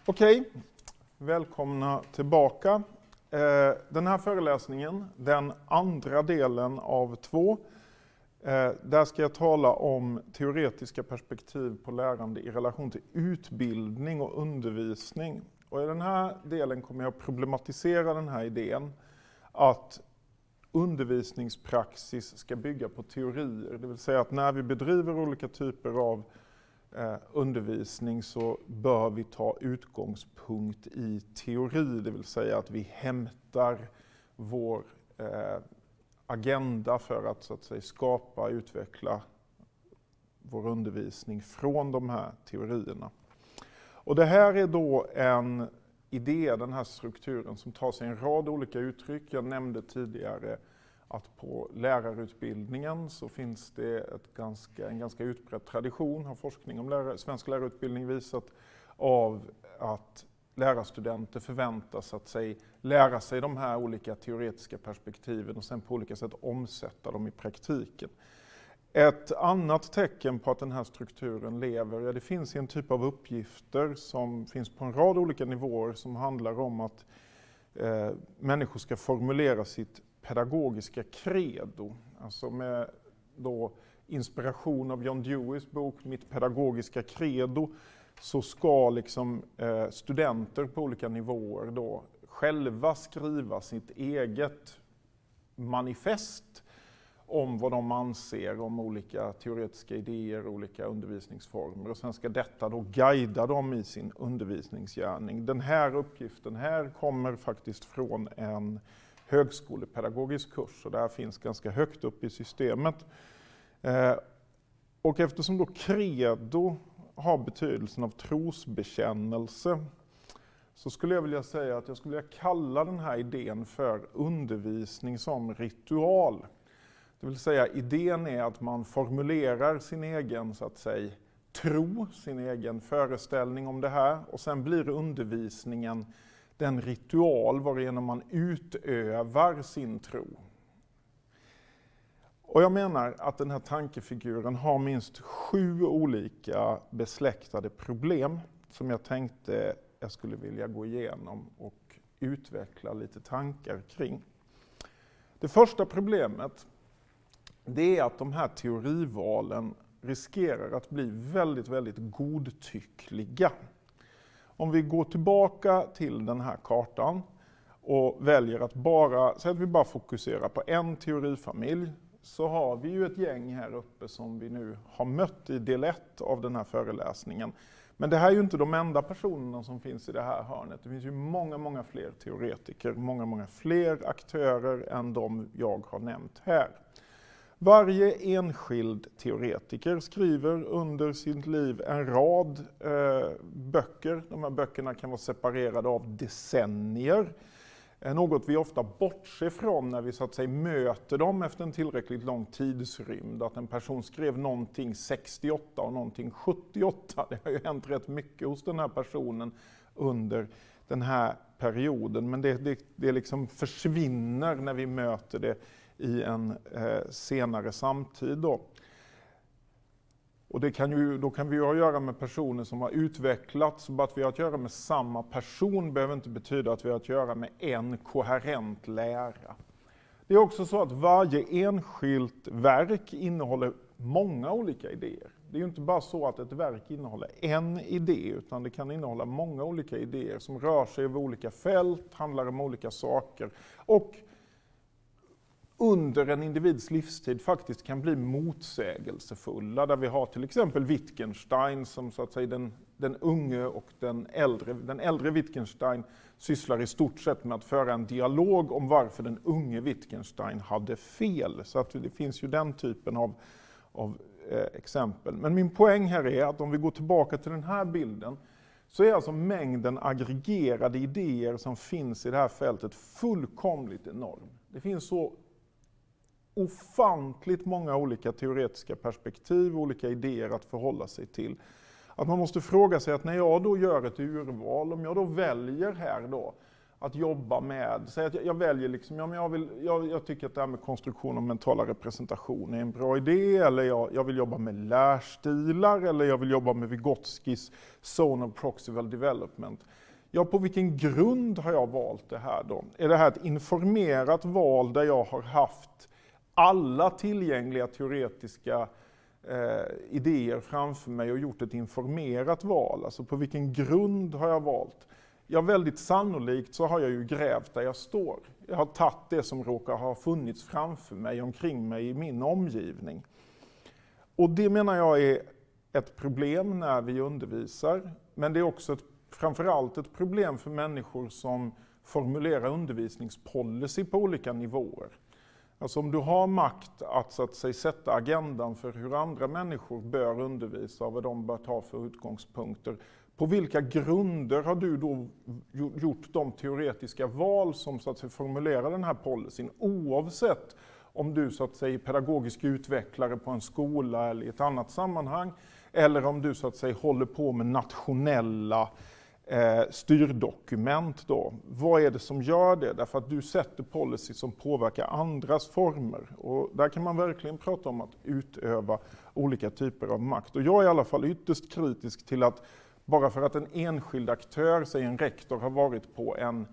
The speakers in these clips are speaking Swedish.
Okej, välkomna tillbaka. Den här föreläsningen, den andra delen av 2, där ska jag tala om teoretiska perspektiv på lärande i relation till utbildning och undervisning. Och i den här delen kommer jag att problematisera den här idén att undervisningspraxis ska bygga på teorier. Det vill säga att när vi bedriver olika typer av undervisning så bör vi ta utgångspunkt i teori. Det vill säga att vi hämtar vår agenda för att, så att säga, skapa och utveckla vår undervisning från de här teorierna. Och det här är då en idé, den här strukturen, som tar sig en rad olika uttryck. Jag nämnde tidigare att på lärarutbildningen så finns det en ganska utbredd tradition, har forskning om svensk lärarutbildning visat, av att lärarstudenter förväntas att lära sig de här olika teoretiska perspektiven och sen på olika sätt omsätta dem i praktiken. Ett annat tecken på att den här strukturen lever, det finns en typ av uppgifter som finns på en rad olika nivåer som handlar om att människor ska formulera sitt pedagogiska credo. Alltså med då inspiration av John Deweys bok Mitt pedagogiska credo så ska liksom studenter på olika nivåer då själva skriva sitt eget manifest om vad de anser om olika teoretiska idéer och olika undervisningsformer. Och sen ska detta då guida dem i sin undervisningsgärning. Den här uppgiften här kommer faktiskt från en högskolepedagogisk kurs och det här finns ganska högt upp i systemet. Och eftersom då credo har betydelsen av trosbekännelse så skulle jag vilja säga att jag skulle vilja kalla den här idén för undervisning som ritual. Det vill säga idén är att man formulerar sin egen, så att säga, tro, sin egen föreställning om det här och sen blir undervisningen den ritual varigenom man utövar sin tro. Och jag menar att den här tankefiguren har minst 7 olika besläktade problem som jag tänkte jag skulle vilja gå igenom och utveckla lite tankar kring. Det första problemet, det är att de här teorivalen riskerar att bli väldigt, väldigt godtyckliga. Om vi går tillbaka till den här kartan och väljer att bara fokuserar på en teorifamilj, så har vi ju ett gäng här uppe som vi nu har mött i del 1 av den här föreläsningen. Men det här är ju inte de enda personerna som finns i det här hörnet. Det finns ju många, många fler teoretiker, många, många fler aktörer än de jag har nämnt här. Varje enskild teoretiker skriver under sitt liv en rad böcker. De här böckerna kan vara separerade av decennier. Något vi ofta bortser från när vi, så att säga, möter dem efter en tillräckligt lång tidsrymd. Att en person skrev någonting 68 och någonting 78. Det har ju hänt rätt mycket hos den här personen under den här perioden. Men det liksom försvinner när vi möter det i en senare samtid då. Och då kan vi ju ha att göra med personer som har utvecklats. Bara att vi har att göra med samma person behöver inte betyda att vi har att göra med en koherent lära. Det är också så att varje enskilt verk innehåller många olika idéer. Det är ju inte bara så att ett verk innehåller en idé, utan det kan innehålla många olika idéer som rör sig över olika fält, handlar om olika saker och under en individs livstid faktiskt kan bli motsägelsefulla. Där vi har till exempel Wittgenstein som, så att säga, den unge och den äldre Wittgenstein sysslar i stort sett med att föra en dialog om varför den unge Wittgenstein hade fel. Så att det finns ju den typen av exempel. Men min poäng här är att om vi går tillbaka till den här bilden så är alltså mängden aggregerade idéer som finns i det här fältet fullkomligt enorm. Det finns så ofantligt många olika teoretiska perspektiv och olika idéer att förhålla sig till. Att man måste fråga sig att när jag då gör ett urval, om jag då väljer här då att jobba med, säg att jag väljer liksom, ja, men jag tycker att det här med konstruktion och mentala representation är en bra idé, eller jag vill jobba med lärstilar, eller jag vill jobba med Vygotskis Zone of Proximal Development. Ja, på vilken grund har jag valt det här då? Är det här ett informerat val där jag har haft alla tillgängliga teoretiska idéer framför mig och gjort ett informerat val? Alltså på vilken grund har jag valt? Ja, väldigt sannolikt så har jag ju grävt där jag står. Jag har tagit det som råkar ha funnits framför mig, omkring mig i min omgivning. Och det menar jag är ett problem när vi undervisar, men det är också framförallt ett problem för människor som formulerar undervisningspolicy på olika nivåer. Alltså om du har makt att, så att säga, sätta agendan för hur andra människor bör undervisa och vad de bör ta för utgångspunkter, på vilka grunder har du då gjort de teoretiska val som, så att säga, formulerar den här policyn, oavsett om du, så att säga, är pedagogisk utvecklare på en skola eller i ett annat sammanhang, eller om du, så att säga, håller på med nationella styrdokument då. Vad är det som gör det? Därför att du sätter policy som påverkar andras former. Och där kan man verkligen prata om att utöva olika typer av makt. Och jag är i alla fall ytterst kritisk till att bara för att en enskild aktör, säg en rektor, har varit på en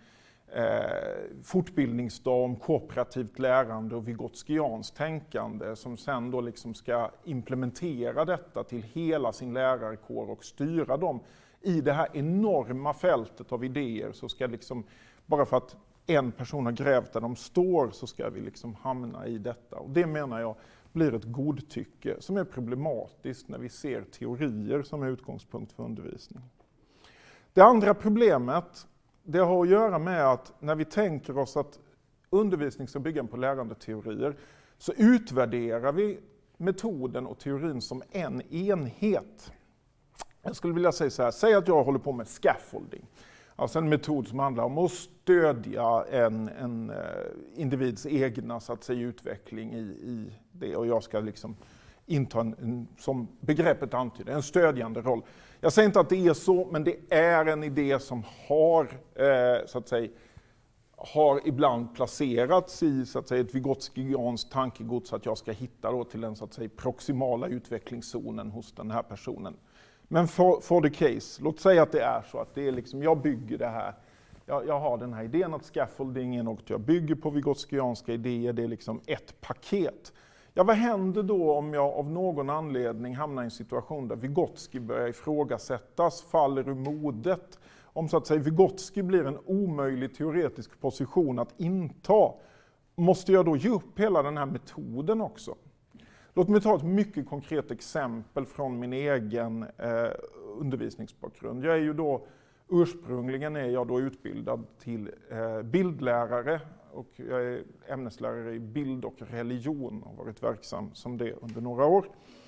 fortbildningsdag om kooperativt lärande och vygotskianskt tänkande, som sen då liksom ska implementera detta till hela sin lärarkår och styra dem i det här enorma fältet av idéer, så ska liksom, bara för att en person har grävt där de står, så ska vi liksom hamna i detta. Och det menar jag blir ett godtycke som är problematiskt när vi ser teorier som är utgångspunkt för undervisning. Det andra problemet, det har att göra med att när vi tänker oss att undervisning ska bygga på lärandeteorier, så utvärderar vi metoden och teorin som en enhet. Jag skulle vilja säga så här, säg att jag håller på med scaffolding. Alltså en metod som handlar om att stödja en individs egna, så att säga, utveckling i det. Och jag ska liksom inta som begreppet antyder, en stödjande roll. Jag säger inte att det är så, men det är en idé som har, så att säga, har ibland placerats i, så att säga, ett vygotskianskt tankegods, att jag ska hitta då till den, så att säga, proximala utvecklingszonen hos den här personen. Men for the case, låt säga att det är så att det är liksom, jag bygger det här. Jag har den här idén att scaffolding är något jag bygger på vygotskianska idéer, det är liksom ett paket. Ja, vad händer då om jag av någon anledning hamnar i en situation där Vygotsky börjar ifrågasättas, faller ur modet? Om, så att säga, Vygotsky blir en omöjlig teoretisk position att inta, måste jag då ge upp hela den här metoden också? Låt mig ta ett mycket konkret exempel från min egen undervisningsbakgrund. Jag är ju då, ursprungligen är jag då utbildad till bildlärare, och jag är ämneslärare i bild och religion och har varit verksam som det under några år.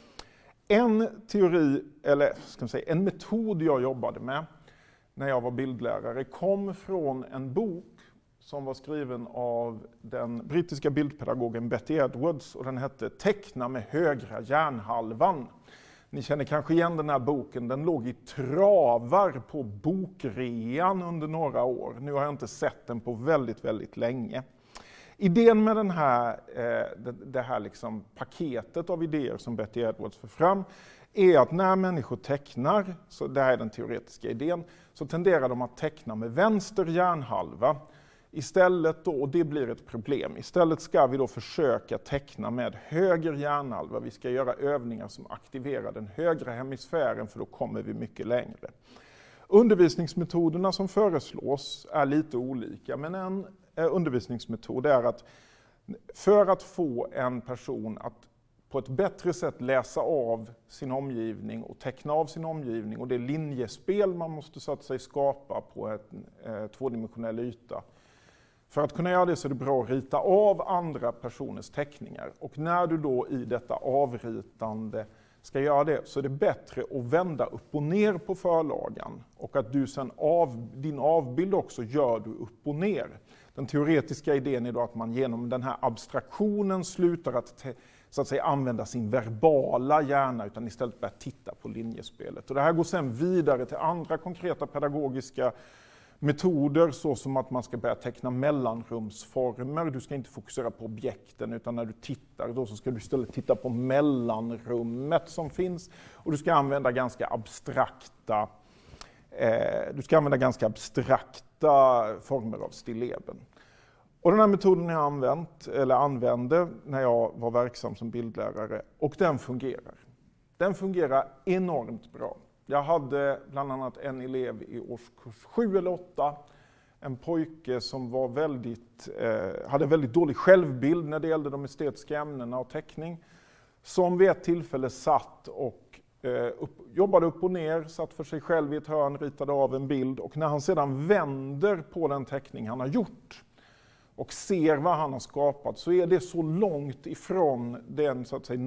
En teori, eller ska man säga, en metod jag jobbade med när jag var bildlärare kom från en bok som var skriven av den brittiska bildpedagogen Betty Edwards, och den hette Teckna med högra hjärnhalvan. Ni känner kanske igen den här boken, den låg i travar på bokrean under några år. Nu har jag inte sett den på väldigt, väldigt länge. Idén med det här liksom paketet av idéer som Betty Edwards för fram är att när människor tecknar, så det här är den teoretiska idén, så tenderar de att teckna med vänster hjärnhalva. Istället då, och det blir ett problem, istället ska vi då försöka teckna med höger hjärnhalva. Vi ska göra övningar som aktiverar den högra hemisfären, för då kommer vi mycket längre. Undervisningsmetoderna som föreslås är lite olika, men en undervisningsmetod är att för att få en person att på ett bättre sätt läsa av sin omgivning och teckna av sin omgivning, och det linjespel man måste, så att säga, skapa på en tvådimensionell yta. För att kunna göra det så är det bra att rita av andra personers teckningar. Och när du då i detta avritande ska göra det, så är det bättre att vända upp och ner på förlagan. Och att du sen din avbild också gör du upp och ner. Den teoretiska idén är då att man genom den här abstraktionen slutar att, så att säga, använda sin verbala hjärna, utan istället börjar titta på linjespelet. Och det här går sen vidare till andra konkreta pedagogiska metoder så som att man ska börja teckna mellanrumsformer. Du ska inte fokusera på objekten, utan när du tittar då så ska du istället titta på mellanrummet som finns. Och du ska använda ganska abstrakta former av stilleben. Och den här metoden har jag använde när jag var verksam som bildlärare, och den fungerar. Den fungerar enormt bra. Jag hade bland annat en elev i årskurs 7 eller 8, en pojke som var hade väldigt dålig självbild när det gällde de estetiska ämnena och teckning, som vid ett tillfälle satt och jobbade upp och ner, satt för sig själv i ett hörn, ritade av en bild, och när han sedan vänder på den teckning han har gjort och ser vad han har skapat, så är det så långt ifrån den så att säga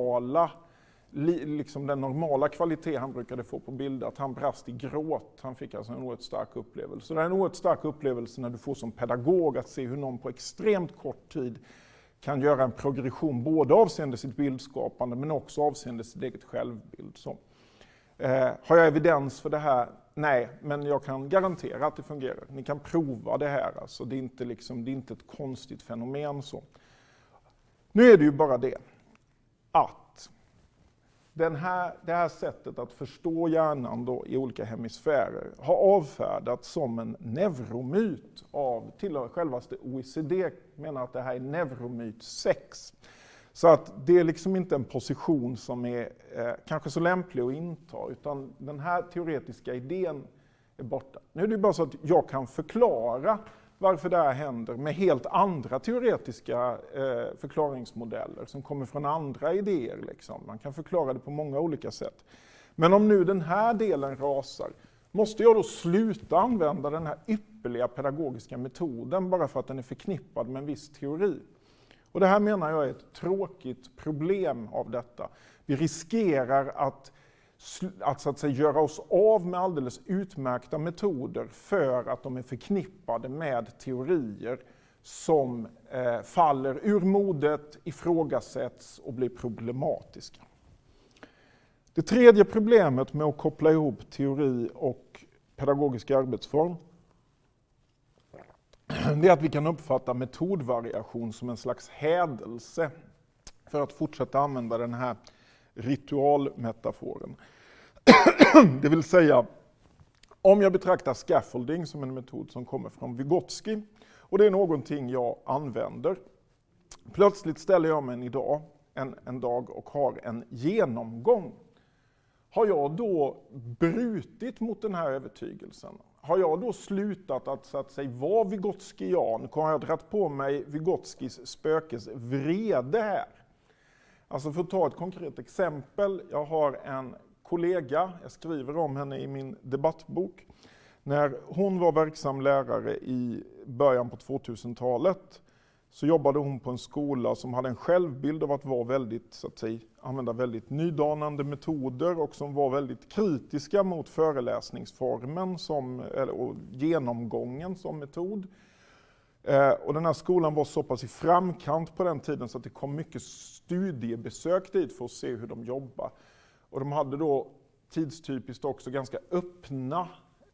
den normala kvalitet han brukade få på bilder, att han brast i gråt. Han fick alltså en oerhört stark upplevelse. Det är en oerhört stark upplevelse när du får som pedagog att se hur någon på extremt kort tid kan göra en progression både avseende sitt bildskapande men också avseende sitt eget självbild. Så. Har jag evidens för det här? Nej, men jag kan garantera att det fungerar. Ni kan prova det här. Alltså, det är inte ett konstigt fenomen. Så. Nu är det ju bara det att det här sättet att förstå hjärnan då i olika hemisfärer har avfärdats som en neuromyt av till och med självaste OECD menar att det här är neuromyt 6. Så att det är liksom inte en position som är kanske så lämplig att inta, utan den här teoretiska idén är borta. Nu är det bara så att jag kan förklara varför det här händer med helt andra teoretiska förklaringsmodeller som kommer från andra idéer. Liksom. Man kan förklara det på många olika sätt. Men om nu den här delen rasar, måste jag då sluta använda den här ypperliga pedagogiska metoden bara för att den är förknippad med en viss teori? Och det här menar jag är ett tråkigt problem av detta. Vi riskerar att så att säga göra oss av med alldeles utmärkta metoder för att de är förknippade med teorier som faller ur modet, ifrågasätts och blir problematiska. Det tredje problemet med att koppla ihop teori och pedagogisk arbetsform, det är att vi kan uppfatta metodvariation som en slags hädelse, för att fortsätta använda den här ritualmetaforen. Det vill säga, om jag betraktar scaffolding som en metod som kommer från Vygotsky, och det är någonting jag använder, plötsligt ställer jag mig en dag och har en genomgång. Har jag då brutit mot den här övertygelsen? Har jag då slutat att så att säga vara vygotskian? Har jag dratt på mig Vygotskys spökes vrede här? Alltså för att ta ett konkret exempel, jag har en kollega, jag skriver om henne i min debattbok. När hon var verksam lärare i början på 2000-talet så jobbade hon på en skola som hade en självbild av att vara väldigt, så att säga, använda väldigt nydanande metoder och som var väldigt kritiska mot föreläsningsformen och genomgången som metod. Och den här skolan var så pass i framkant på den tiden så att det kom mycket studiebesök dit för att se hur de jobbar. Och de hade då tidstypiskt också ganska öppna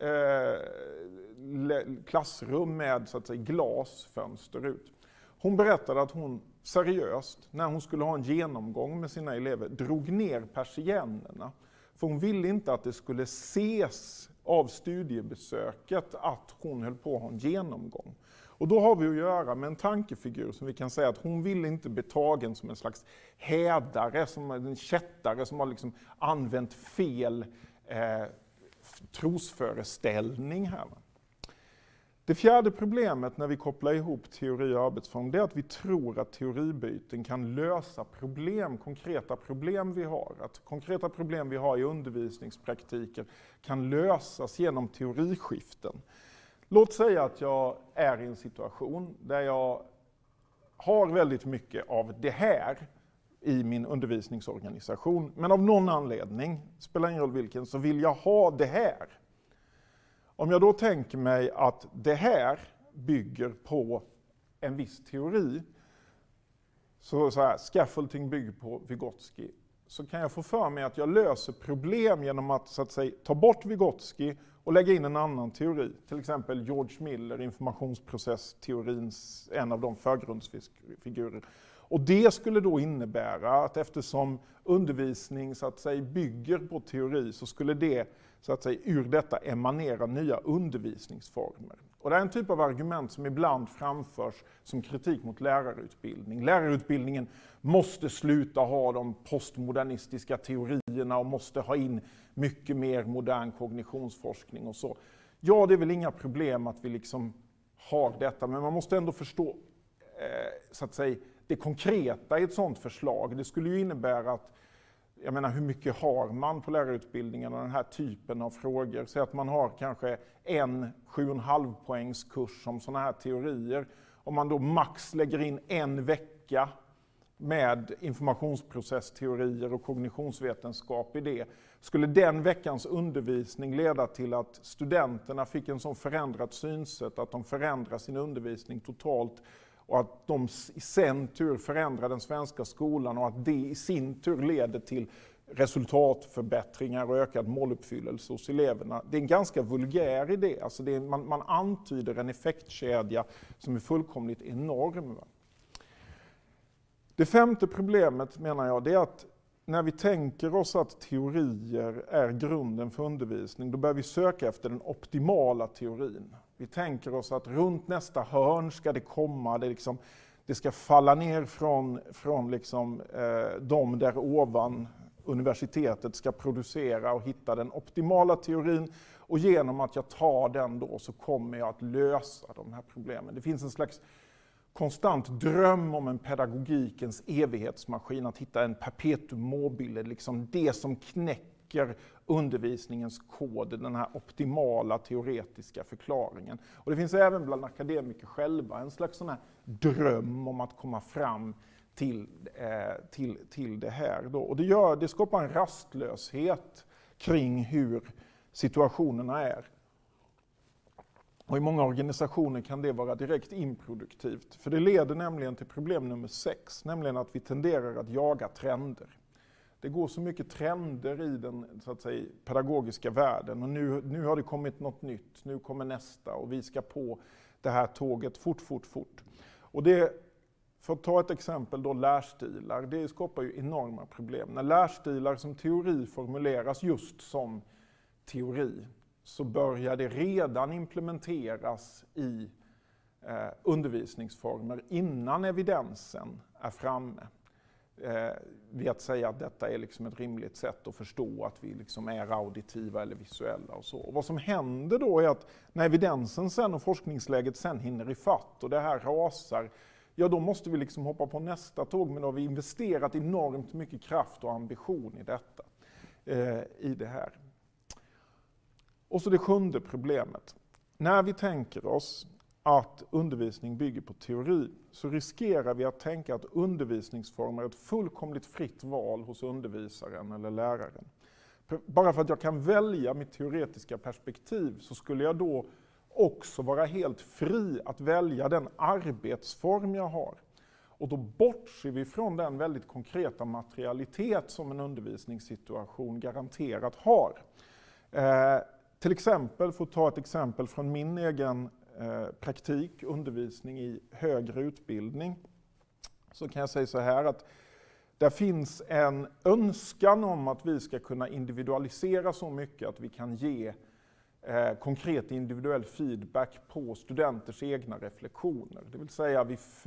klassrum med så att säga glasfönster ut. Hon berättade att hon seriöst, när hon skulle ha en genomgång med sina elever, drog ner persiennerna. För hon ville inte att det skulle ses av studiebesöket att hon höll på att ha en genomgång. Och då har vi att göra med en tankefigur som vi kan säga att hon ville inte bli tagen som en slags hädare, som en kättare som har liksom använt fel trosföreställning här. Det fjärde problemet när vi kopplar ihop teori och arbetsform, det är att vi tror att teoribyten kan lösa konkreta problem vi har. Att konkreta problem vi har i undervisningspraktiker kan lösas genom teoriskiften. Låt säga att jag är i en situation där jag har väldigt mycket av det här i min undervisningsorganisation, men av någon anledning, spelar ingen roll vilken, så vill jag ha det här. Om jag då tänker mig att det här bygger på en viss teori, så här, scaffolding bygger på Vygotsky, så kan jag få för mig att jag löser problem genom att, så att säga, ta bort Vygotsky och lägga in en annan teori. Till exempel George Miller, informationsprocessteorins en av de förgrundsfigurer. Och det skulle då innebära att eftersom undervisning så att säga bygger på teori så skulle det så att säga ur detta emanera nya undervisningsformer. Och det är en typ av argument som ibland framförs som kritik mot lärarutbildning. Lärarutbildningen måste sluta ha de postmodernistiska teorierna och måste ha in mycket mer modern kognitionsforskning och så. Ja, det är väl inga problem att vi liksom har detta, men man måste ändå förstå så att säga det konkreta i ett sådant förslag. Det skulle ju innebära att, jag menar hur mycket har man på lärarutbildningen och den här typen av frågor? Så att man har kanske en 7,5 poängs kurs om sådana här teorier. Om man då max lägger in en vecka med informationsprocessteorier och kognitionsvetenskap i det, skulle den veckans undervisning leda till att studenterna fick en sån förändrat synsätt att de förändrar sin undervisning totalt och att de i sin tur förändrar den svenska skolan och att det i sin tur leder till resultatförbättringar och ökad måluppfyllelse hos eleverna. Det är en ganska vulgär idé. Alltså man antyder en effektkedja som är fullkomligt enorm. Det femte problemet menar jag, det är att när vi tänker oss att teorier är grunden för undervisning, då bör vi söka efter den optimala teorin. Vi tänker oss att runt nästa hörn ska det komma, det ska falla ner från de där ovan universitetet ska producera och hitta den optimala teorin. Och genom att jag tar den då så kommer jag att lösa de här problemen. Det finns en slags konstant dröm om en pedagogikens evighetsmaskin, att hitta en perpetuum mobile, liksom det som knäcker undervisningens kod, den här optimala teoretiska förklaringen. Och det finns även bland akademiker själva en slags sån här dröm om att komma fram till det här. Då. Och det skapar en rastlöshet kring hur situationerna är. Och i många organisationer kan det vara direkt improduktivt. För det leder nämligen till problem nummer 6, nämligen att vi tenderar att jaga trender. Det går så mycket trender i den så att säga, pedagogiska världen och nu har det kommit något nytt, nu kommer nästa och vi ska på det här tåget fort. Och det, för att ta ett exempel då, lärstilar, det skapar ju enorma problem. När lärstilar som teori formuleras just som teori så börjar det redan implementeras i undervisningsformer innan evidensen är framme. Vid att säga att detta är liksom ett rimligt sätt att förstå att vi liksom är auditiva eller visuella och så. Och vad som händer då är att när evidensen sen och forskningsläget sen hinner ifatt och det här rasar, ja då måste vi liksom hoppa på nästa tåg, men då har vi investerat enormt mycket kraft och ambition i detta, i det här. Och så det sjunde problemet. När vi tänker oss att undervisning bygger på teori så riskerar vi att tänka att undervisningsformer är ett fullkomligt fritt val hos undervisaren eller läraren. Bara för att jag kan välja mitt teoretiska perspektiv så skulle jag då också vara helt fri att välja den arbetsform jag har. Och då bortser vi från den väldigt konkreta materialitet som en undervisningssituation garanterat har. Till exempel, för att ta ett exempel från min egen praktik, undervisning i högre utbildning, så kan jag säga så här att där finns en önskan om att vi ska kunna individualisera så mycket att vi kan ge konkret individuell feedback på studenters egna reflektioner. Det vill säga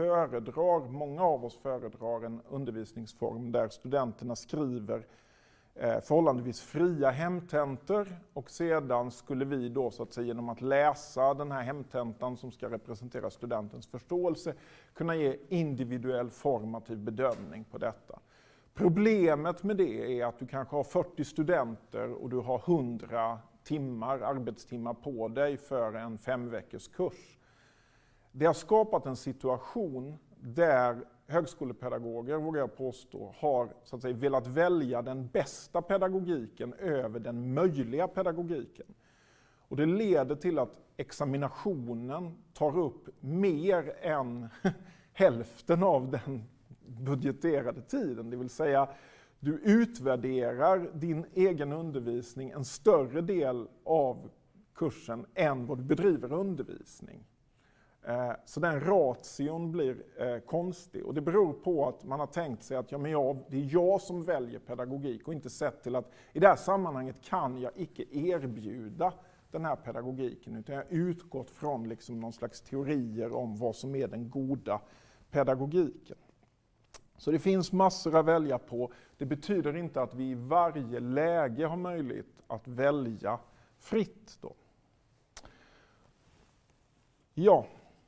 många av oss föredrar en undervisningsform där studenterna skriver förhållandevis fria hemtentor och sedan skulle vi då så att säga genom att läsa den här hemtentan som ska representera studentens förståelse kunna ge individuell formativ bedömning på detta. Problemet med det är att du kanske har 40 studenter och du har 100 arbetstimmar på dig för en 5 veckors kurs. Det har skapat en situation där högskolepedagoger, vågar jag påstå, har så att säga velat välja den bästa pedagogiken över den möjliga pedagogiken. Och det leder till att examinationen tar upp mer än hälften av den budgeterade tiden. Det vill säga, du utvärderar din egen undervisning en större del av kursen än vad du bedriver undervisning. Så den ration blir konstig, och det beror på att man har tänkt sig att det är jag som väljer pedagogik och inte sett till att i det här sammanhanget kan jag icke erbjuda den här pedagogiken, utan jag har utgått från liksom någon slags teorier om vad som är den goda pedagogiken. Så det finns massor att välja på. Det betyder inte att vi i varje läge har möjlighet att välja fritt då. Ja.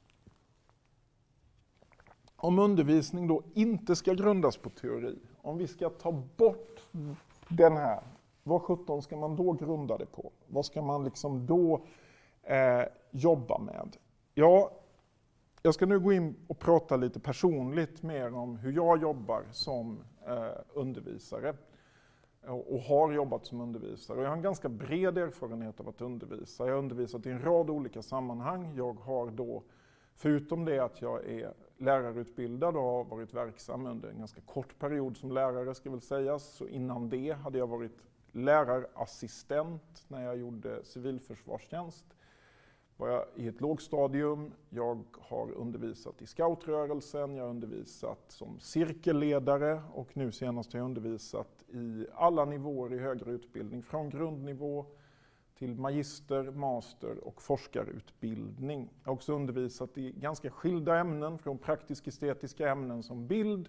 Om undervisning då inte ska grundas på teori, om vi ska ta bort den här, vad 17 ska man då grunda det på? Vad ska man liksom då jobba med? Ja, jag ska nu gå in och prata lite personligt mer om hur jag jobbar som undervisare och har jobbat som undervisare. Och jag har en ganska bred erfarenhet av att undervisa. Jag har undervisat i en rad olika sammanhang. Jag har då, förutom det att jag är lärarutbildad och har varit verksam under en ganska kort period som lärare ska väl sägas, så innan det hade jag varit lärarassistent när jag gjorde civilförsvarstjänst. Var jag i ett lågstadium, jag har undervisat i scoutrörelsen, jag har undervisat som cirkelledare och nu senast har jag undervisat i alla nivåer i högre utbildning, från grundnivå till magister, master och forskarutbildning. Jag har också undervisat i ganska skilda ämnen, från praktisk-estetiska ämnen som bild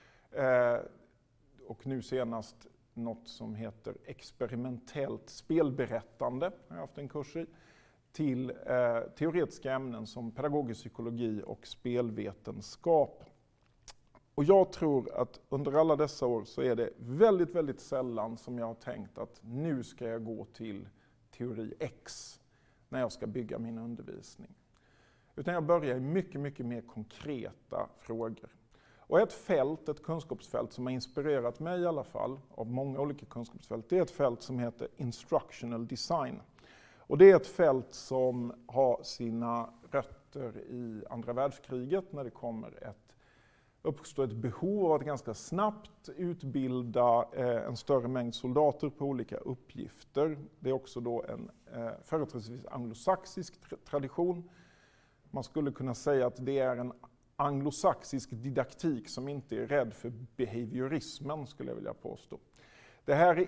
och nu senast något som heter experimentellt spelberättande, jag har haft en kurs i, till teoretiska ämnen som pedagogisk psykologi och spelvetenskap. Och jag tror att under alla dessa år så är det väldigt, väldigt sällan som jag har tänkt att nu ska jag gå till teori X när jag ska bygga min undervisning. Utan jag börjar i mycket, mycket mer konkreta frågor. Och ett kunskapsfält som har inspirerat mig i alla fall, av många olika kunskapsfält, det är ett fält som heter instructional design. Och det är ett fält som har sina rötter i andra världskriget när det uppstår ett behov av att ganska snabbt utbilda en större mängd soldater på olika uppgifter. Det är också då en företrädesvis anglosaxisk tradition. Man skulle kunna säga att det är en anglosaxisk didaktik som inte är rädd för behaviorismen, skulle jag vilja påstå. Det är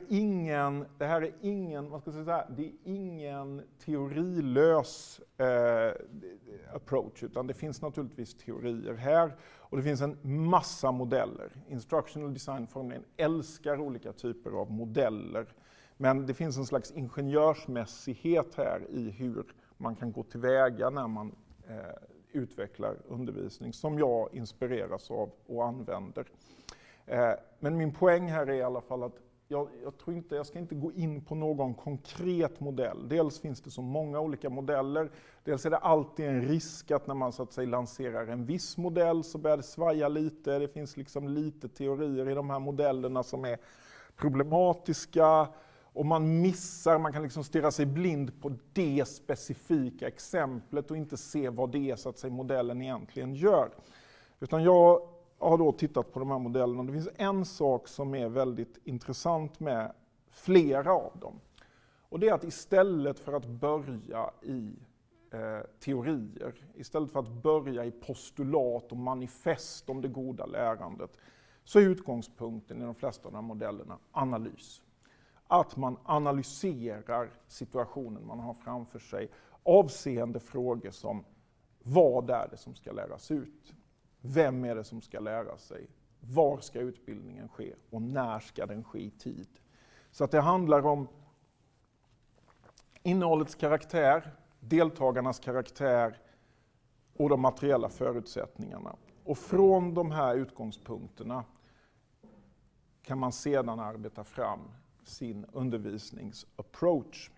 ingen teorilös approach, utan det finns naturligtvis teorier här och det finns en massa modeller. Instructional design formligen älskar olika typer av modeller, men det finns en slags ingenjörsmässighet här i hur man kan gå tillväga när man utvecklar undervisning som jag inspireras av och använder. Men min poäng här är i alla fall att jag ska inte gå in på någon konkret modell. Dels finns det så många olika modeller. Dels är det alltid en risk att när man så att säga lanserar en viss modell så börjar det svaja lite. Det finns liksom lite teorier i de här modellerna som är problematiska. Och man kan liksom stirra sig blind på det specifika exemplet och inte se vad det är så att säga modellen egentligen gör. Utan jag har då tittat på de här modellerna. Det finns en sak som är väldigt intressant med flera av dem. Och det är att istället för att börja i teorier, istället för att börja i postulat och manifest om det goda lärandet, så är utgångspunkten i de flesta av de här modellerna analys. Att man analyserar situationen man har framför sig avseende frågor som vad är det som ska läras ut? Vem är det som ska lära sig? Var ska utbildningen ske? Och när ska den ske i tid? Så att det handlar om innehållets karaktär, deltagarnas karaktär och de materiella förutsättningarna. Och från de här utgångspunkterna kan man sedan arbeta fram sin undervisningsapproach.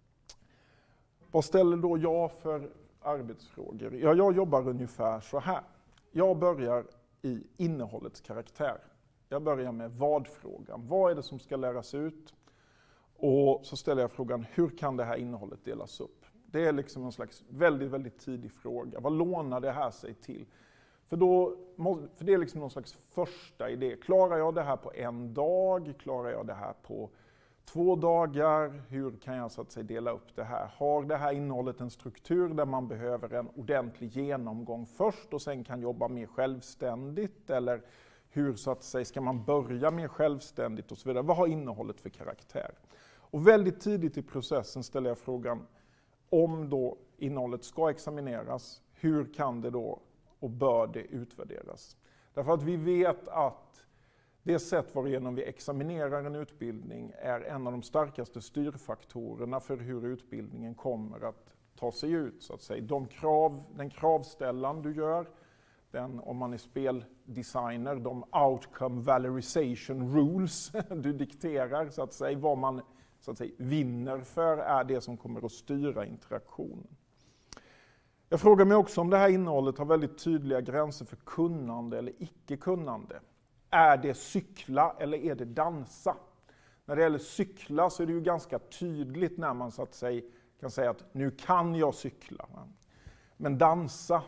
Vad ställer då jag för arbetsfrågor? Ja, jag jobbar ungefär så här. Jag börjar i innehållets karaktär. Jag börjar med vad-frågan. Vad är det som ska läras ut? Och så ställer jag frågan, hur kan det här innehållet delas upp? Det är liksom en slags väldigt, väldigt tidig fråga. Vad lånar det här sig till? För det är liksom någon slags första idé. Klarar jag det här på en dag? Klarar jag det här på 2 dagar, hur kan jag så att säga dela upp det här? Har det här innehållet en struktur där man behöver en ordentlig genomgång först och sen kan jobba mer självständigt? Eller hur så att säga ska man börja mer självständigt och så vidare? Vad har innehållet för karaktär? Och väldigt tidigt i processen ställer jag frågan, om då innehållet ska examineras, hur kan det då och bör det utvärderas? Därför att vi vet att det sätt varigenom vi examinerar en utbildning är en av de starkaste styrfaktorerna för hur utbildningen kommer att ta sig ut. Så att säga. Den kravställan du gör, om man är speldesigner, de outcome valorization rules du dikterar, så att säga, vad man så att säga, vinner för är det som kommer att styra interaktionen. Jag frågar mig också om det här innehållet har väldigt tydliga gränser för kunnande eller icke-kunnande. Är det cykla eller är det dansa? När det gäller cykla så är det ju ganska tydligt när man så att säga kan säga att nu kan jag cykla. Men dansa,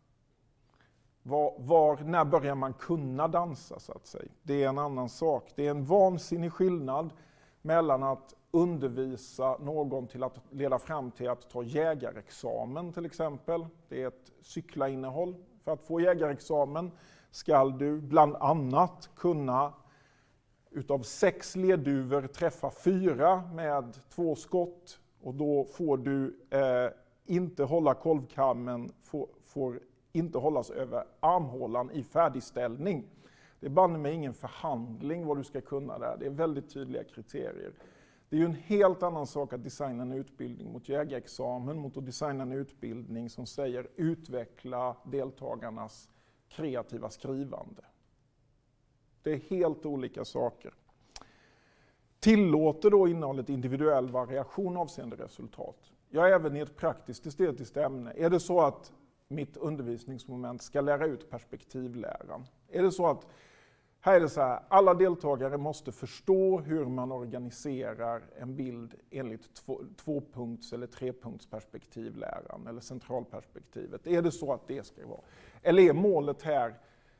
när börjar man kunna dansa så att säga? Det är en annan sak. Det är en vansinnig skillnad mellan att undervisa någon till att leda fram till att ta jägarexamen till exempel. Det är ett cykla-innehåll. För att få jägarexamen ska du bland annat kunna utav 6 ledduvor träffa 4 med 2 skott. Och då får du inte hålla kolvkammen, får inte hållas över armhålan i färdigställning. Det är banne mig ingen förhandling vad du ska kunna där. Det är väldigt tydliga kriterier. Det är ju en helt annan sak att designa en utbildning mot jägarexamen, mot att designa en utbildning som säger utveckla deltagarnas kreativa skrivande. Det är helt olika saker. Tillåter då innehållet individuell variation avseende resultat? Ja, även i ett praktiskt estetiskt ämne. Är det så att mitt undervisningsmoment ska lära ut perspektivläran? Är det så att här är det så här, alla deltagare måste förstå hur man organiserar en bild enligt 2-punkts- eller 3-punktsperspektivläran eller centralperspektivet. Är det så att det ska vara? Eller är målet här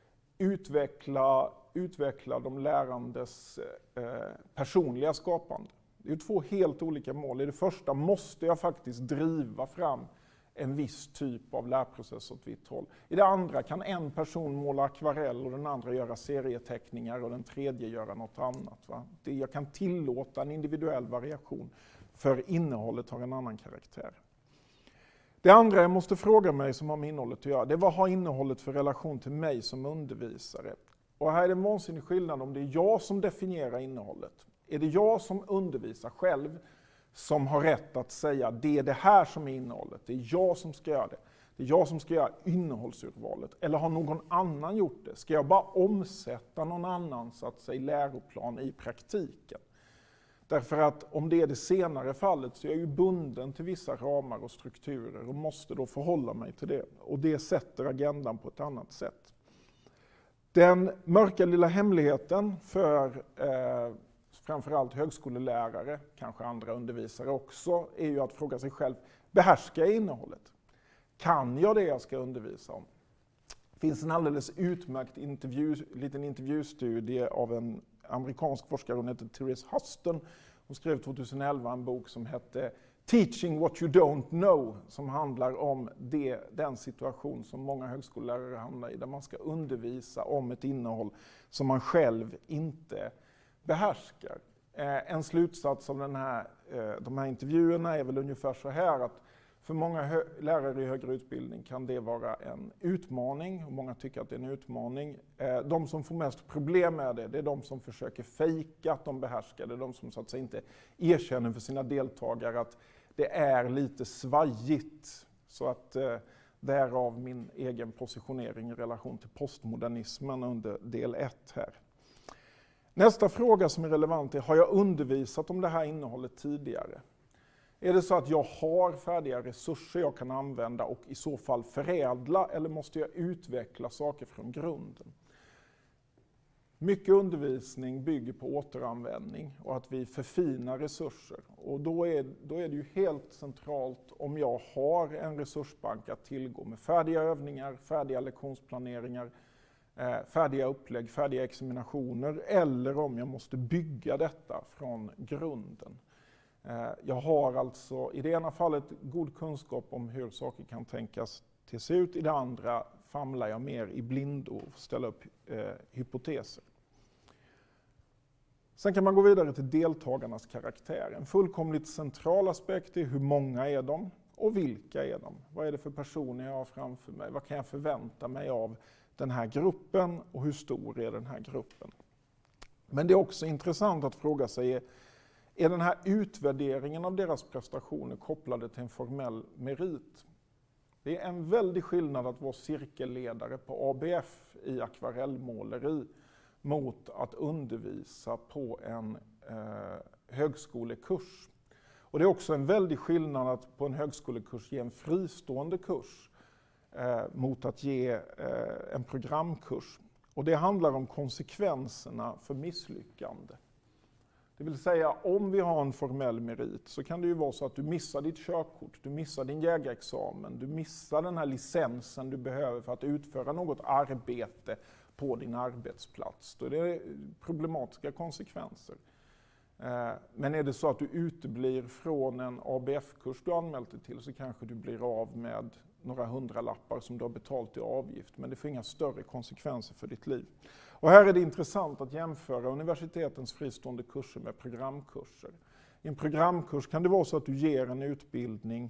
utveckla de lärandes personliga skapande? Det är ju 2 helt olika mål. I det första måste jag faktiskt driva fram en viss typ av lärprocess åt vitt håll. I det andra kan en person måla akvarell och den andra göra serieteckningar och den tredje göra något annat. Va? Jag kan tillåta en individuell variation för innehållet har en annan karaktär. Det andra jag måste fråga mig som har med innehållet att göra, det är vad har innehållet för relation till mig som undervisare? Och här är det en vansinnig skillnad om det är jag som definierar innehållet. Är det jag som undervisar själv som har rätt att säga det är det här som är innehållet, det är jag som ska göra det. Det är jag som ska göra innehållsurvalet. Eller har någon annan gjort det? Ska jag bara omsätta någon annan så att säga läroplan i praktiken? Därför att om det är det senare fallet så är jag ju bunden till vissa ramar och strukturer och måste då förhålla mig till det. Och det sätter agendan på ett annat sätt. Den mörka lilla hemligheten för framförallt högskolelärare, kanske andra undervisare också, är ju att fråga sig själv, behärskar jag innehållet? Kan jag det jag ska undervisa om? Det finns en alldeles utmärkt liten intervjustudie av en amerikansk forskare, hon heter Therese Huston. Hon skrev 2011 en bok som hette Teaching what you don't know, som handlar om den situation som många högskolelärare hamnar i, där man ska undervisa om ett innehåll som man själv inte behärskar. En slutsats av de här intervjuerna är väl ungefär så här att för många lärare i högre utbildning kan det vara en utmaning och många tycker att det är en utmaning. De som får mest problem med det är de som försöker fejka att de behärskar det. De som så att säga inte erkänner för sina deltagare att det är lite svajigt. Så att därav min egen positionering i relation till postmodernismen under del 1 här. Nästa fråga som är relevant är, har jag undervisat om det här innehållet tidigare? Är det så att jag har färdiga resurser jag kan använda och i så fall förädla, eller måste jag utveckla saker från grunden? Mycket undervisning bygger på återanvändning och att vi förfinar resurser. Och då är det ju helt centralt om jag har en resursbank att tillgå med färdiga övningar, färdiga lektionsplaneringar, färdiga upplägg, färdiga examinationer, eller om jag måste bygga detta från grunden. Jag har alltså i det ena fallet god kunskap om hur saker kan tänkas till sig ut, i det andra famlar jag mer i blindo och ställa upp hypoteser. Sen kan man gå vidare till deltagarnas karaktär. En fullkomligt central aspekt är hur många är de och vilka är de? Vad är det för personer jag har framför mig? Vad kan jag förvänta mig av den här gruppen och hur stor är den här gruppen? Men det är också intressant att fråga sig, är den här utvärderingen av deras prestationer kopplade till en formell merit? Det är en väldig skillnad att vara cirkelledare på ABF i akvarellmåleri mot att undervisa på en högskolekurs. Och det är också en väldig skillnad att på en högskolekurs ge en fristående kurs mot att ge en programkurs. Och det handlar om konsekvenserna för misslyckande. Det vill säga, om vi har en formell merit så kan det ju vara så att du missar ditt körkort, du missar din jägarexamen, du missar den här licensen du behöver för att utföra något arbete på din arbetsplats. Då är det problematiska konsekvenser. Men är det så att du uteblir från en ABF-kurs du anmält dig till, så kanske du blir av med några hundralappar som du har betalt i avgift, men det får inga större konsekvenser för ditt liv. Och här är det intressant att jämföra universitetens fristående kurser med programkurser. I en programkurs kan det vara så att du ger en utbildning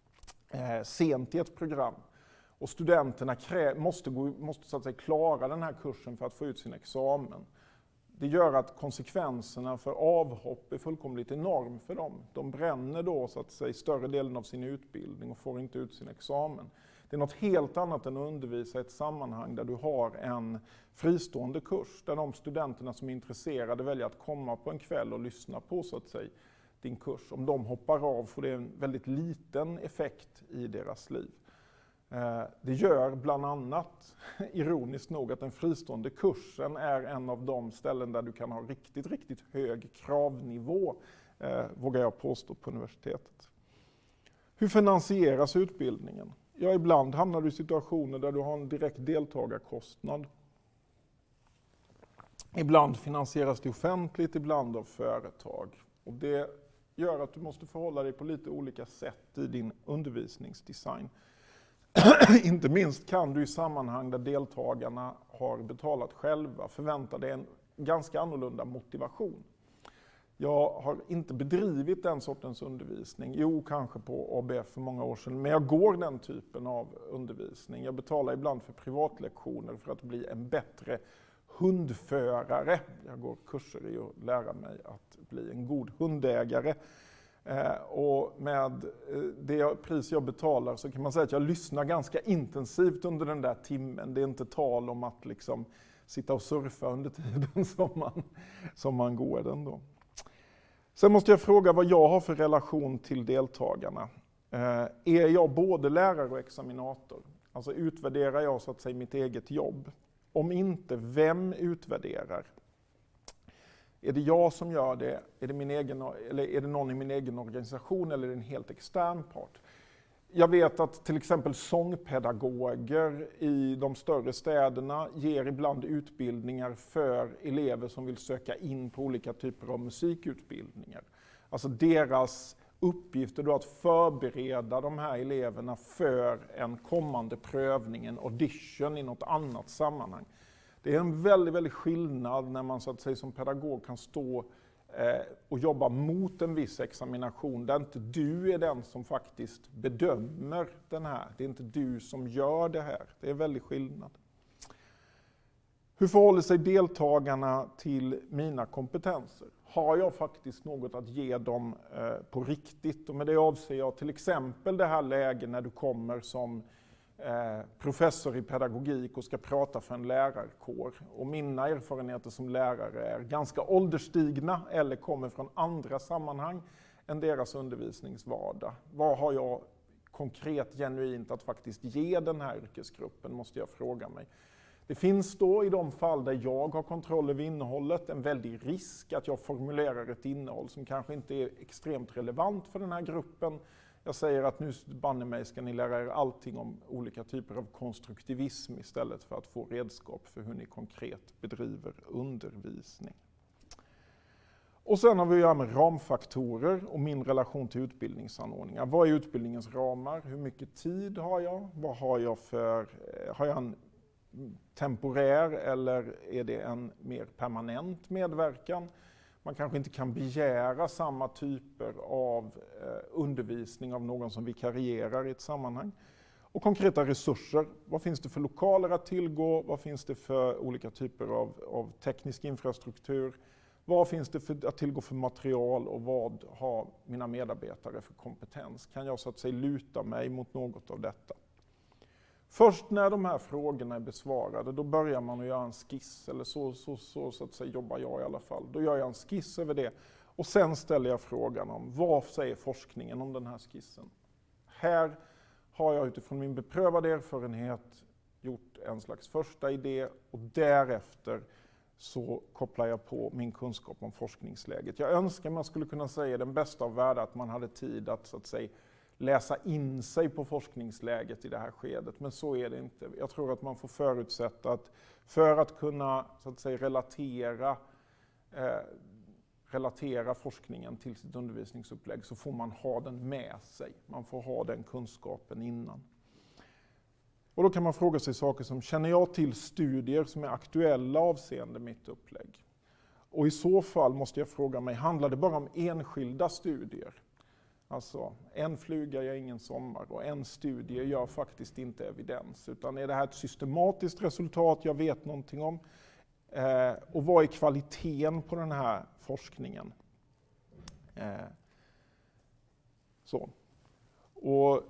sent i ett program, och studenterna måste så att säga klara den här kursen för att få ut sin examen. Det gör att konsekvenserna för avhopp är fullkomligt enorm för dem. De bränner då så att säga större delen av sin utbildning och får inte ut sin examen. Det är något helt annat än att undervisa i ett sammanhang där du har en fristående kurs, där de studenterna som är intresserade väljer att komma på en kväll och lyssna på så att säga din kurs. Om de hoppar av får det en väldigt liten effekt i deras liv. Det gör bland annat, ironiskt nog, att den fristående kursen är en av de ställen där du kan ha riktigt hög kravnivå, vågar jag påstå, på universitetet. Hur finansieras utbildningen? Ja, ibland hamnar du i situationer där du har en direkt deltagarkostnad. Ibland finansieras det offentligt, ibland av företag. Och det gör att du måste förhålla dig på lite olika sätt i din undervisningsdesign. Inte minst kan du i sammanhang där deltagarna har betalat själva förvänta dig en ganska annorlunda motivation. Jag har inte bedrivit den sortens undervisning, kanske på ABF för många år sedan, men jag går den typen av undervisning. Jag betalar ibland för privatlektioner för att bli en bättre hundförare. Jag går kurser i att lära mig att bli en god hundägare. Och med det pris jag betalar så kan man säga att jag lyssnar ganska intensivt under den där timmen. Det är inte tal om att liksom sitta och surfa under tiden som man går den då. Sen måste jag fråga vad jag har för relation till deltagarna. Är jag både lärare och examinator? Alltså utvärderar jag så att säga mitt eget jobb? Om inte, vem utvärderar? Är det jag som gör det? Är det någon i min egen organisation eller är det en helt extern part? Jag vet att till exempel sångpedagoger i de större städerna ger ibland utbildningar för elever som vill söka in på olika typer av musikutbildningar. Alltså deras uppgift är då att förbereda de här eleverna för en kommande prövning, en audition i något annat sammanhang. Det är en väldigt skillnad när man så att säga som pedagog kan stå och jobba mot en viss examination där inte du är den som faktiskt bedömer den här. Det är inte du som gör det här. Det är en väldig skillnad. Hur förhåller sig deltagarna till mina kompetenser? Har jag faktiskt något att ge dem på riktigt? Och med det avser jag till exempel det här läget när du kommer som professor i pedagogik och ska prata för en lärarkår. Och mina erfarenheter som lärare är ganska ålderstigna eller kommer från andra sammanhang än deras undervisningsvardag. Vad har jag konkret, genuint att faktiskt ge den här yrkesgruppen, måste jag fråga mig. Det finns då i de fall där jag har kontroll över innehållet en väldig risk att jag formulerar ett innehåll som kanske inte är extremt relevant för den här gruppen Jag säger att nu banne mig ska ni lära er allting om olika typer av konstruktivism istället för att få redskap för hur ni konkret bedriver undervisning. Och sen har vi att göra med ramfaktorer och min relation till utbildningsanordningar. Vad är utbildningens ramar? Hur mycket tid har jag? Vad har jag har jag en temporär eller är det en mer permanent medverkan? Man kanske inte kan begära samma typer av undervisning av någon som vikarierar i ett sammanhang. Och konkreta resurser. Vad finns det för lokaler att tillgå? Vad finns det för olika typer av teknisk infrastruktur? Vad finns det att tillgå för material och vad har mina medarbetare för kompetens? Kan jag så att säga luta mig mot något av detta? Först när de här frågorna är besvarade, då börjar man att göra en skiss, eller så att säga jobbar jag i alla fall. Då gör jag en skiss över det och sen ställer jag frågan om vad säger forskningen om den här skissen? Här har jag utifrån min beprövade erfarenhet gjort en slags första idé och därefter så kopplar jag på min kunskap om forskningsläget. Jag önskar man skulle kunna säga den bästa av världar att man hade tid att så att säga läsa in sig på forskningsläget i det här skedet, men så är det inte. Jag tror att man får förutsätta att för att kunna så att säga relatera forskningen till sitt undervisningsupplägg så får man ha den med sig. Man får ha den kunskapen innan. Och då kan man fråga sig saker som, känner jag till studier som är aktuella avseende mitt upplägg? Och i så fall måste jag fråga mig, handlar det bara om enskilda studier? Alltså, en fluga gör ingen sommar och en studie gör faktiskt inte evidens. Utan är det här ett systematiskt resultat jag vet någonting om? Och vad är kvaliteten på den här forskningen? Och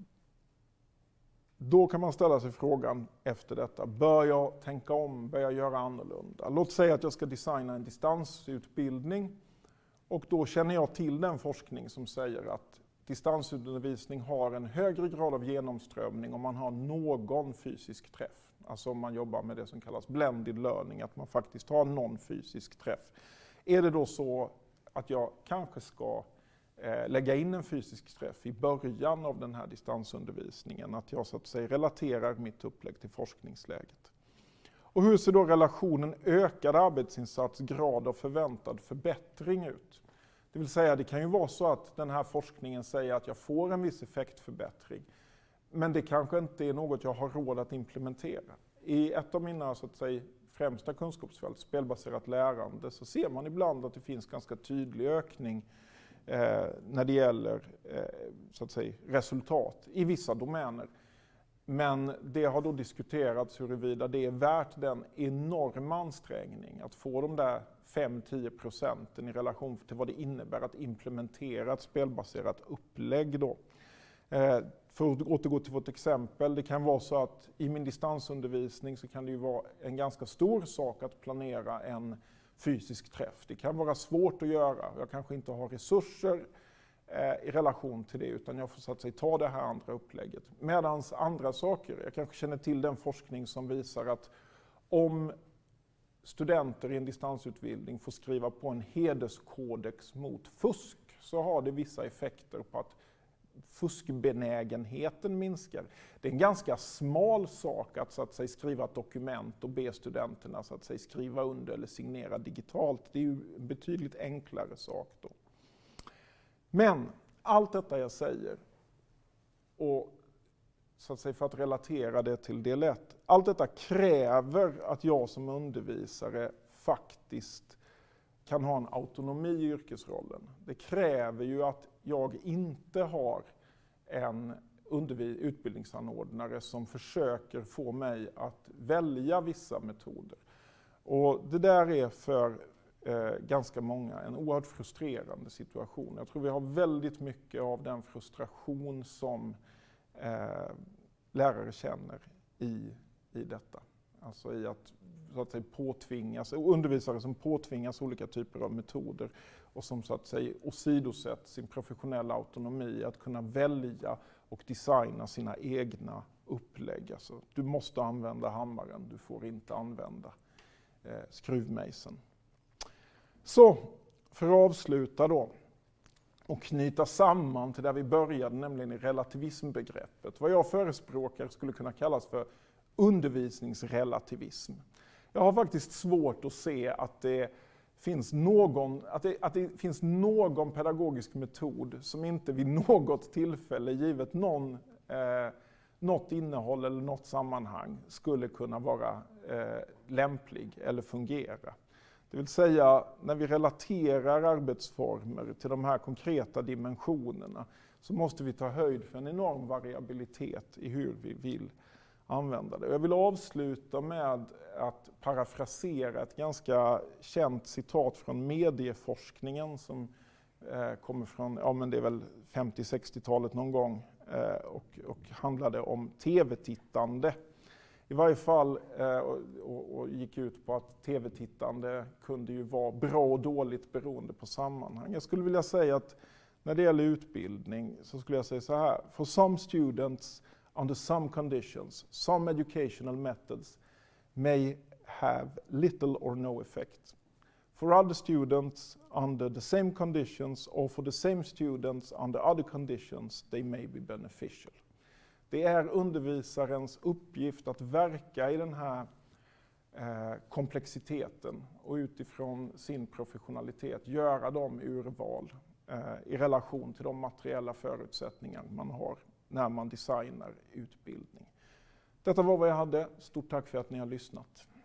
då kan man ställa sig frågan efter detta, bör jag tänka om, bör jag göra annorlunda? Låt säga att jag ska designa en distansutbildning och då känner jag till den forskning som säger att distansundervisning har en högre grad av genomströmning om man har någon fysisk träff. Alltså om man jobbar med det som kallas blended learning, att man faktiskt har någon fysisk träff. Är det då så att jag kanske ska lägga in en fysisk träff i början av den här distansundervisningen, att jag så att säga relaterar mitt upplägg till forskningsläget. Och hur ser då relationen ökad arbetsinsats, grad av förväntad förbättring ut? Det vill säga, det kan ju vara så att den här forskningen säger att jag får en viss effektförbättring, men det kanske inte är något jag har råd att implementera. I ett av mina så att säga främsta kunskapsfält, spelbaserat lärande, så ser man ibland att det finns ganska tydlig ökning när det gäller så att säga, resultat i vissa domäner. Men det har då diskuterats huruvida det är värt den enorma ansträngning att få de där 5-10% i relation till vad det innebär att implementera ett spelbaserat upplägg då. För att återgå till vårt exempel, det kan vara så att i min distansundervisning så kan det ju vara en ganska stor sak att planera en fysisk träff. Det kan vara svårt att göra. Jag kanske inte har resurser i relation till det, utan jag får så att säga ta det här andra upplägget. Medan andra saker, jag kanske känner till den forskning som visar att om studenter i en distansutbildning får skriva på en hederskodex mot fusk så har det vissa effekter på att fuskbenägenheten minskar. Det är en ganska smal sak att, så att säga, skriva ett dokument och be studenterna så att säga, skriva under eller signera digitalt. Det är ju en betydligt enklare sak då. Men allt detta jag säger, och så att säga, för att relatera det till del 1, allt detta kräver att jag som undervisare faktiskt kan ha en autonomi i yrkesrollen. Det kräver ju att jag inte har en utbildningsanordnare som försöker få mig att välja vissa metoder. Och det där är för ganska många en oerhört frustrerande situation. Jag tror vi har väldigt mycket av den frustration som lärare känner i detta. Alltså i att, så att säga, påtvingas, undervisare som påtvingas olika typer av metoder och som så att säga åsidosätter sin professionella autonomi att kunna välja och designa sina egna upplägg. Alltså, du måste använda hammaren, du får inte använda skruvmejseln. Så, för att avsluta då. och knyta samman till där vi började, nämligen i relativismbegreppet. Vad jag förespråkar skulle kunna kallas för undervisningsrelativism. Jag har faktiskt svårt att se att det finns någon pedagogisk metod som inte vid något tillfälle, givet något innehåll eller något sammanhang, skulle kunna vara lämplig eller fungera. Det vill säga, när vi relaterar arbetsformer till de här konkreta dimensionerna så måste vi ta höjd för en enorm variabilitet i hur vi vill använda det. Jag vill avsluta med att parafrasera ett ganska känt citat från medieforskningen som kommer från, det är väl 50-60-talet någon gång, och handlade om tv-tittande. I varje fall och gick ut på att tv-tittande kunde ju vara bra och dåligt beroende på sammanhang. Jag skulle vilja säga att när det gäller utbildning så skulle jag säga så här: for some students under some conditions, some educational methods may have little or no effect. For other students under the same conditions or for the same students under other conditions, they may be beneficial. Det är undervisarens uppgift att verka i den här komplexiteten och utifrån sin professionalitet göra de urval i relation till de materiella förutsättningar man har när man designar utbildning. Detta var vad jag hade. Stort tack för att ni har lyssnat.